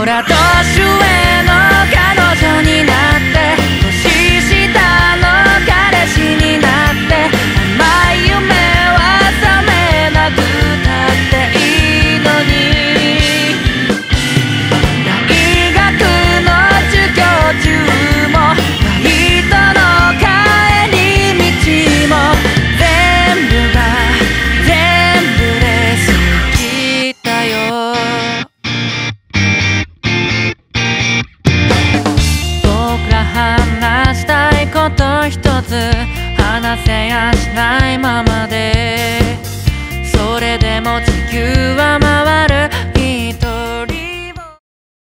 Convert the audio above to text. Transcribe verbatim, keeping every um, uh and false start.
ら年上の彼女になって年下の彼氏になって甘い夢は覚めなくたっていいのに大学の授業中もバイトの帰り道も全部が全部で好きだよ。僕ら話したいこと一つ話せやしないままでそれでも地球は回る